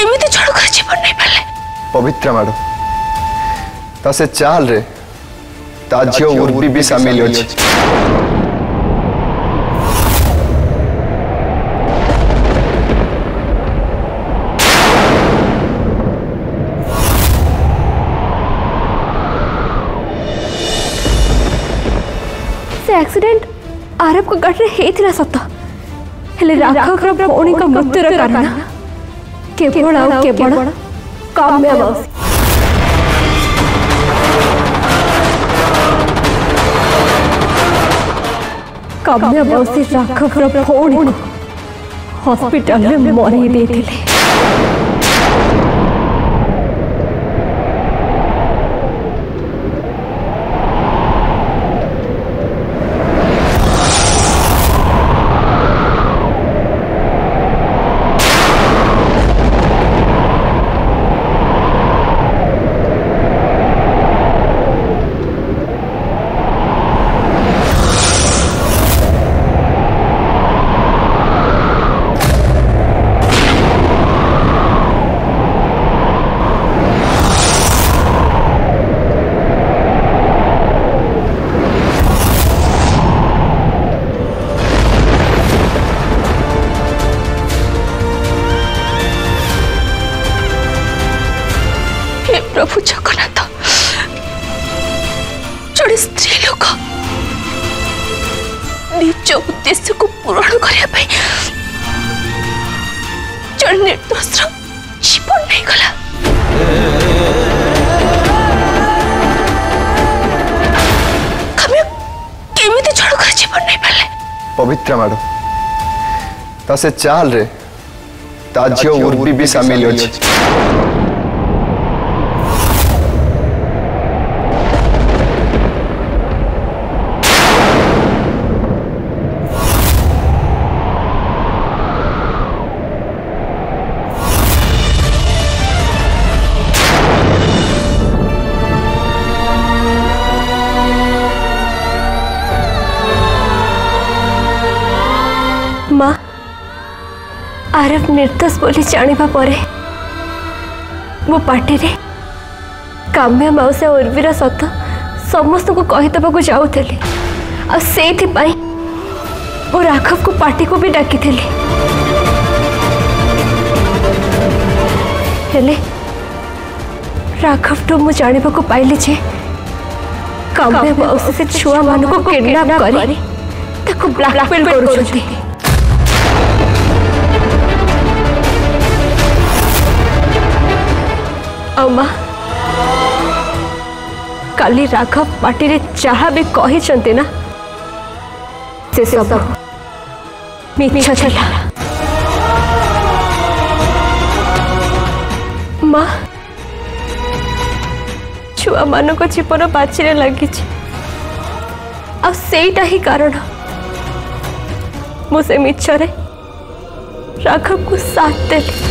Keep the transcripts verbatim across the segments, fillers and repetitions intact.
केमिति छड़ कर जीवन नहीं पाले पवित्र माड़ ता से चाल रे ता झियो उर्वी भी शामिल अछि। से एक्सीडेंट आरब को गाड़ी रे हेथिला सत हेले राघव रो भौणी का मृत्युर कारण केवल आ केवल काम्या मौसी काम्या मौसी राघव रो भौणी को हॉस्पिटल में मरी देथिले। प्रभु जगन्नाथ जड़े स्त्री लोक निज उद्देश्य को पूरण करने जड़े निर्दोष जीवन नहीं गला। केमिति छड़ कर जीवन नहीं पाले पवित्र माड़ ता से चाल रे ता झियो उर्वी भी शामिल अछि। माँ आरब निर्दोष बोली जानिबा परे मो पार्टी रे काम्या मौसा उर्वीर सत समस्त को कहीदेवाक जाऊली आ सेथि पई वो राघव को पार्टी को भी डाकी थी हेले राघव तो मु जानिबा को पाइली जे काम्या मौसा से छुआ मान को किडनैप करी ताको ब्लैकमेल करूछथि। अम्मा काली राघव पार्टी रे जहाँ भी कही चंते ना से सब मिछ छला। माँ छुआ मान को जीवन बाचिरे लगी आ सेटा ही कारण मुझे मिछरे राघव को साथ देली।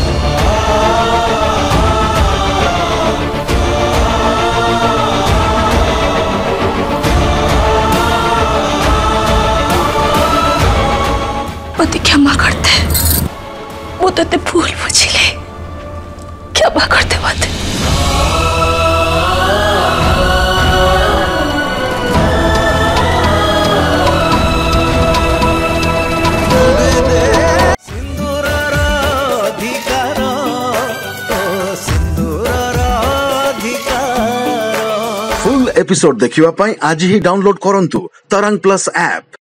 क्षमा करते वो तो ते भूल बुझिले क्षमा करते मत। फुल एपिसोड देखिवा पाई आज ही डाउनलोड करंतु तरंग प्लस ऐप।